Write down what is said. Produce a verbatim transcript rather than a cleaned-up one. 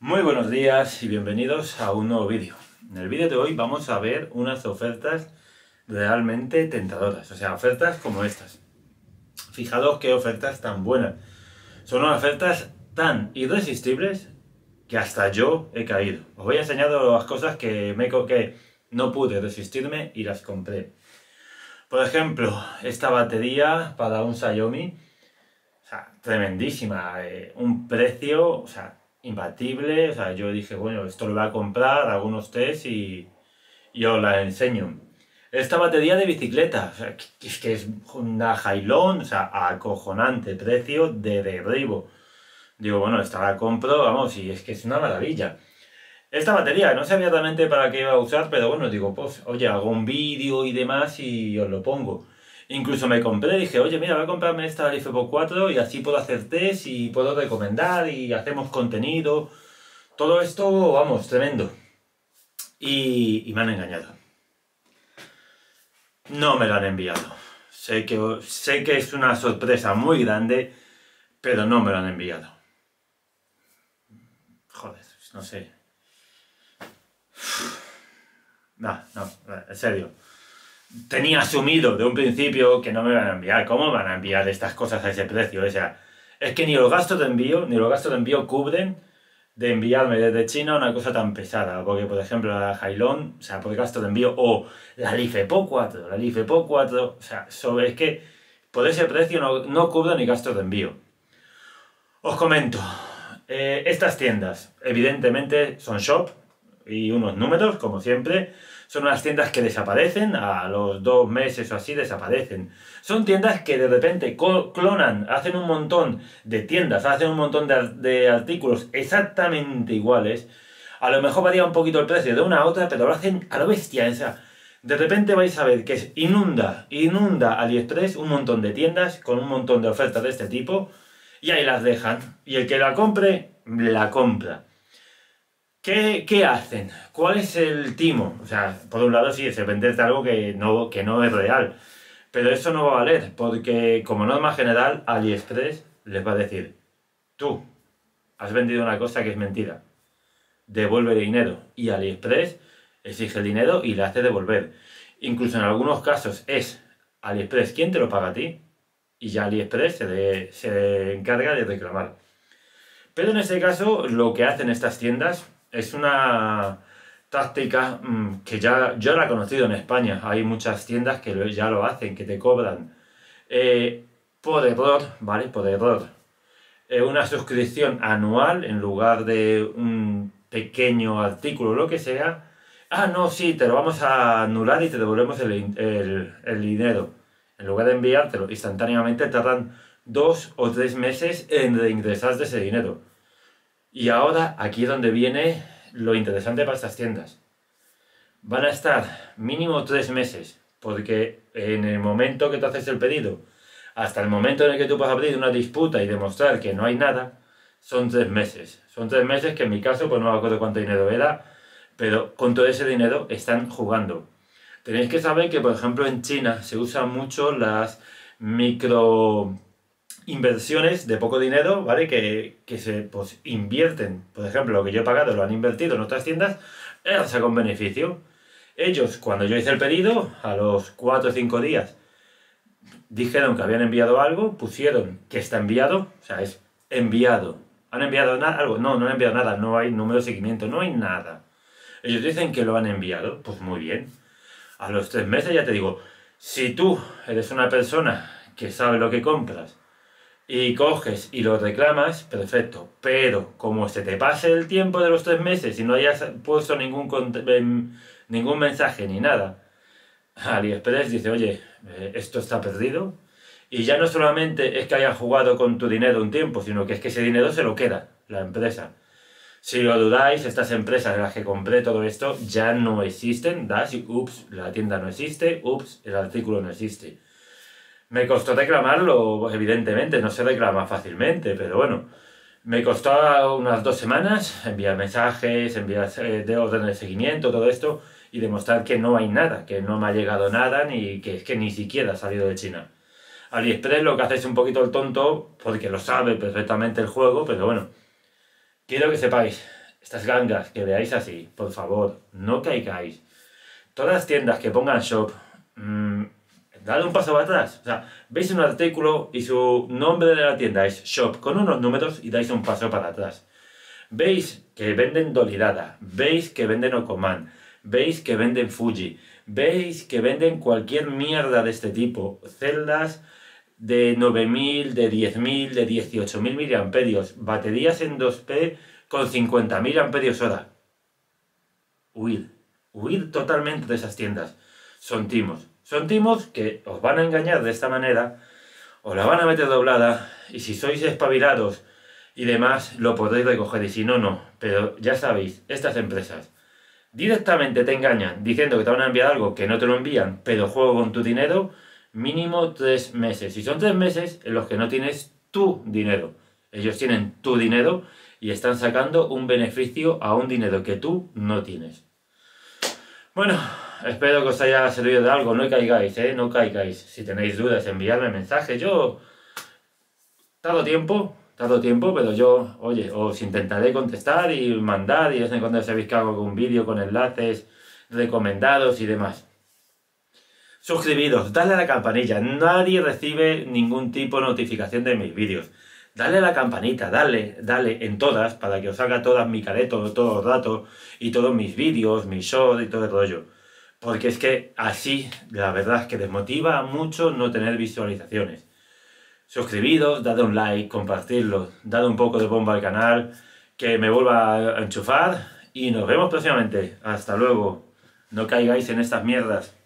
Muy buenos días y bienvenidos a un nuevo vídeo. En el vídeo de hoy vamos a ver unas ofertas realmente tentadoras, o sea, ofertas como estas. Fijaros qué ofertas tan buenas. Son unas ofertas tan irresistibles que hasta yo he caído. Os voy a enseñar las cosas que, me, que no pude resistirme y las compré. Por ejemplo, esta batería para un Xiaomi, o sea, tremendísima, eh, un precio, o sea, imbatible. O sea, yo dije, bueno, esto lo voy a comprar, hago unos test y, y os la enseño. Esta batería de bicicleta, o sea, que, es que es una Hilon, o sea, acojonante, precio de derribo. Digo, bueno, esta la compro, vamos, y es que es una maravilla. Esta batería, no sabía realmente para qué iba a usar, pero bueno, digo, pues, oye, hago un vídeo y demás y os lo pongo. Incluso me compré, dije, oye, mira, voy a comprarme esta LiFePO cuatro y así puedo hacer test y puedo recomendar y hacemos contenido. Todo esto, vamos, tremendo. Y, y me han engañado. No me lo han enviado. Sé que, sé que es una sorpresa muy grande, pero no me lo han enviado. Joder, no sé. No, no, en serio. Tenía asumido de un principio que no me van a enviar. ¿Cómo me van a enviar estas cosas a ese precio? O sea, es que ni los gastos de envío, ni los gastos de envío cubren de enviarme desde China una cosa tan pesada. Porque, por ejemplo, la Hilon, o sea, por gasto de envío, o la LiFePO cuatro, la LiFePO cuatro, o sea, sobre, es que por ese precio no, no cubro ni gastos de envío. Os comento, eh, estas tiendas, evidentemente, son shop y unos números, como siempre. Son unas tiendas que desaparecen, a los dos meses o así desaparecen. Son tiendas que de repente clonan, hacen un montón de tiendas, hacen un montón de, de artículos exactamente iguales. A lo mejor varía un poquito el precio de una a otra, pero lo hacen a lo bestia. O sea, de repente vais a ver que inunda, inunda AliExpress un montón de tiendas con un montón de ofertas de este tipo y ahí las dejan. Y el que la compre, la compra. ¿Qué, ¿Qué hacen? ¿Cuál es el timo? O sea, por un lado sí, es venderte algo que no, que no es real. Pero eso no va a valer, porque como norma general, AliExpress les va a decir: tú has vendido una cosa que es mentira, devuelve dinero. Y AliExpress exige el dinero y le hace devolver. Incluso en algunos casos es AliExpress quien te lo paga a ti, y ya AliExpress se, de, se encarga de reclamar. Pero en este caso, lo que hacen estas tiendas es una táctica mmm, que ya yo la he conocido en España. Hay muchas tiendas que ya lo hacen, que te cobran eh, por error, ¿vale? Por error. Eh, una suscripción anual en lugar de un pequeño artículo o lo que sea. Ah, no, sí, te lo vamos a anular y te devolvemos el, el, el dinero. En lugar de enviártelo instantáneamente, tardan dos o tres meses en reingresarte ese dinero. Y ahora, aquí es donde viene lo interesante para estas tiendas. Van a estar mínimo tres meses, porque en el momento que tú haces el pedido, hasta el momento en el que tú puedes abrir una disputa y demostrar que no hay nada, son tres meses. Son tres meses que en mi caso, pues no me acuerdo cuánto dinero era, pero con todo ese dinero están jugando. Tenéis que saber que, por ejemplo, en China se usan mucho las micro inversiones de poco dinero, ¿vale? Que, que se pues, invierten. Por ejemplo, lo que yo he pagado lo han invertido en otras tiendas, han sacado un beneficio. Ellos, cuando yo hice el pedido, a los cuatro o cinco días, dijeron que habían enviado algo, pusieron que está enviado, o sea, es enviado. ¿Han enviado nada? Algo? No, no han enviado nada, no hay número de seguimiento, no hay nada. Ellos dicen que lo han enviado, pues muy bien. A los tres meses ya te digo, si tú eres una persona que sabe lo que compras, y coges y lo reclamas, perfecto. Pero como se te pase el tiempo de los tres meses y no hayas puesto ningún, ningún mensaje ni nada, AliExpress dice, oye, esto está perdido. Y ya no solamente es que hayan jugado con tu dinero un tiempo, sino que es que ese dinero se lo queda la empresa. Si lo dudáis, estas empresas en las que compré todo esto ya no existen. Das y ups, la tienda no existe, ups, el artículo no existe. Me costó reclamarlo, evidentemente, no se reclama fácilmente, pero bueno, me costó unas dos semanas enviar mensajes, enviar eh, de órdenes de seguimiento, todo esto, y demostrar que no hay nada, que no me ha llegado nada, ni que es que ni siquiera ha salido de China. AliExpress lo que hace es un poquito el tonto, porque lo sabe perfectamente el juego, pero bueno, quiero que sepáis, estas gangas que veáis así, por favor, no caigáis. Todas las tiendas que pongan shop, mmm, dale un paso para atrás. O sea, veis un artículo y su nombre de la tienda es shop con unos números y dais un paso para atrás. Veis que venden Dolirada, veis que venden Okoman, veis que venden Fuji, veis que venden cualquier mierda de este tipo, celdas de nueve mil, de diez mil, de dieciocho mil miliamperios, baterías en dos P con cincuenta mil amperios hora. Huid, huid totalmente de esas tiendas. Son timos, son timos que os van a engañar de esta manera, os la van a meter doblada y si sois espabilados y demás, lo podréis recoger, y si no, no. Pero ya sabéis, estas empresas directamente te engañan diciendo que te van a enviar algo que no te lo envían, pero juego con tu dinero mínimo tres meses. Y son tres meses en los que no tienes tu dinero. Ellos tienen tu dinero y están sacando un beneficio a un dinero que tú no tienes. Bueno, espero que os haya servido de algo. No caigáis, ¿eh? No caigáis. Si tenéis dudas, enviadme mensajes. Yo... Tardo tiempo... Tardo tiempo, pero yo, oye, os intentaré contestar y mandar, y de vez en cuando sabéis que hago algún vídeo con enlaces recomendados y demás. Suscribiros, dale a la campanilla, nadie recibe ningún tipo de notificación de mis vídeos. Dale a la campanita, dale, dale en todas, para que os haga todas mi careto, todos los datos, y todos mis vídeos, mis shorts y todo el rollo. Porque es que así, la verdad es que desmotiva mucho no tener visualizaciones. Suscribiros, dadle un like, compartirlo, dadle un poco de bomba al canal, que me vuelva a enchufar y nos vemos próximamente. Hasta luego. No caigáis en estas mierdas.